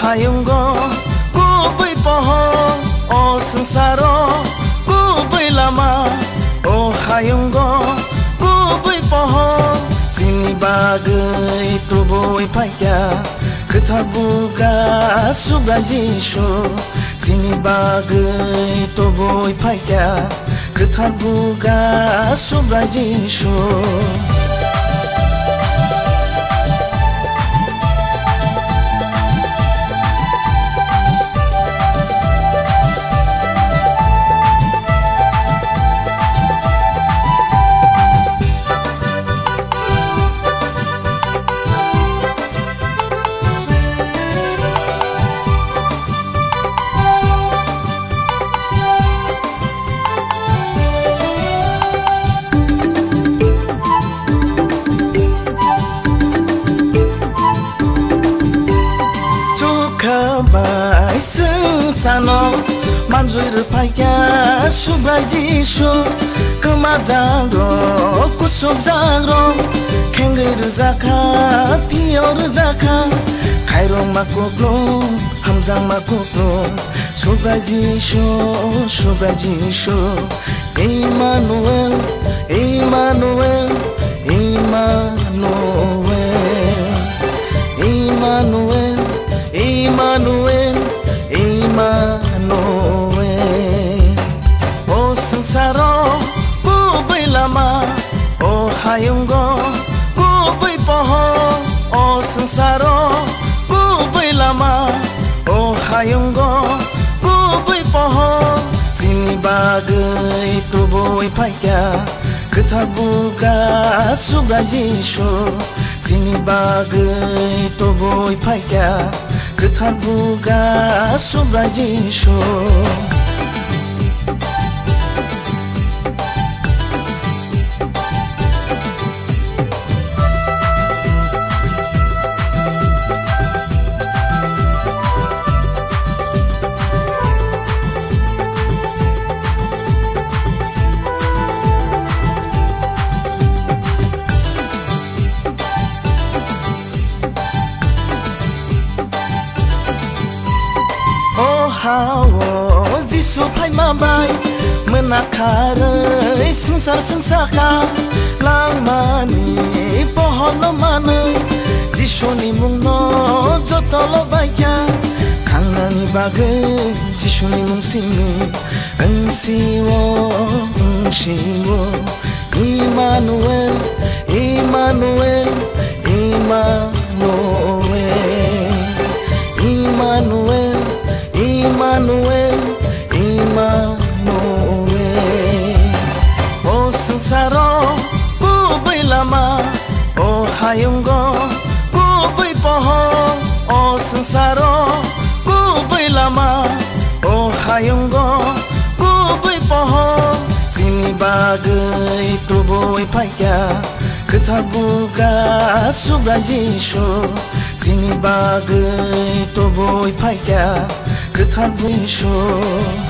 हायंगो गुबै पहर अ संसारो गुबै लामा अ हायंगो गुबै पहर जोंनि बागै तुबुय फायखा खोथा बुगा सुब्रा जिसु जोंनि बागै तुबुय फायखा खोथा बुगा सुब्रा जिसु Sano manjui rupaika subra jisu kema jangro kusub jangro khengai ruzaka pio ruzaka khairong makoklo hamjang makoklo subra jisu Emmanuel Emmanuel Emmanuel Emmanuel Emmanuel Emmanuel O sangsaro gubai lama O hayungo gubai pohor O sangsaro gubai lama O hayungo gubai pohor जोंनि बागै तुबुय फायखा खोथा बुगा सुब्रा जिसु जोंनि बागै तुबुय फायखा खोथा बुगा सुब्रा जिसु Hawo jisu phai ma bai mena kharai sangsar sangsaka langmani poholo manai jisu ni mungno jotolo baikya khangani bagai jisu ni mung sini angsiwo Emmanuel Emmanuel Emmanuel Emmanuel Emmanuel Emmanuel O sangsaro gubai lama O hayungo gubai pohor O sangsaro gubai lama O hayungo gubai pohor जोंनि बागै तुबुय फायखा खोथा बुगा सुब्रा जिसु जोंनि बागै तुबुय फायखा खोथा बुगा